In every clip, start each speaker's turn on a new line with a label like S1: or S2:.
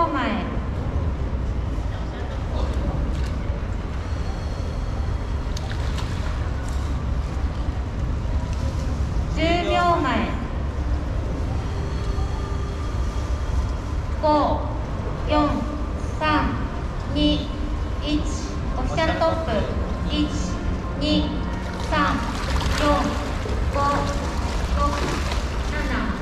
S1: 秒前。10秒前。5、4、3、2、1。オフィシャルトップ。1、2、3、4、5、6、7。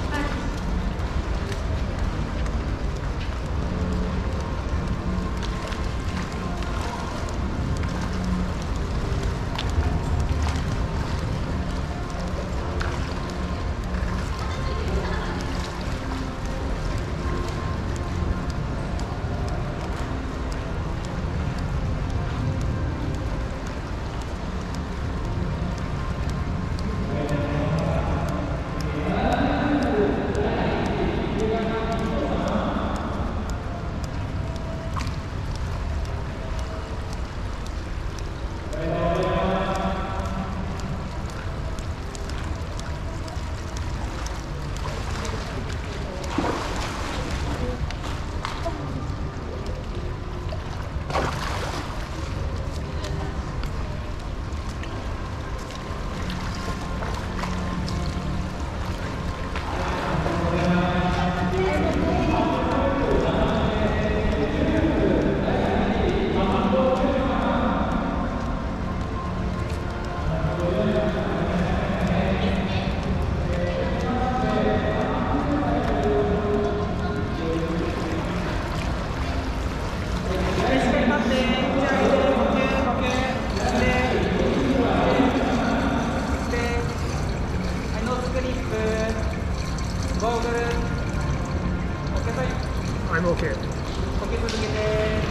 S2: I'm okay.
S3: 呼吸続けて。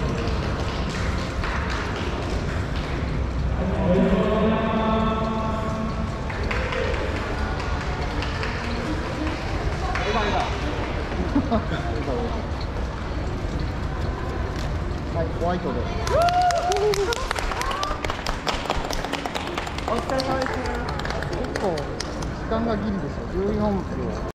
S2: はい、ホワイトで。
S3: お疲れ様です。
S2: 結構時間がギリですよ。14秒。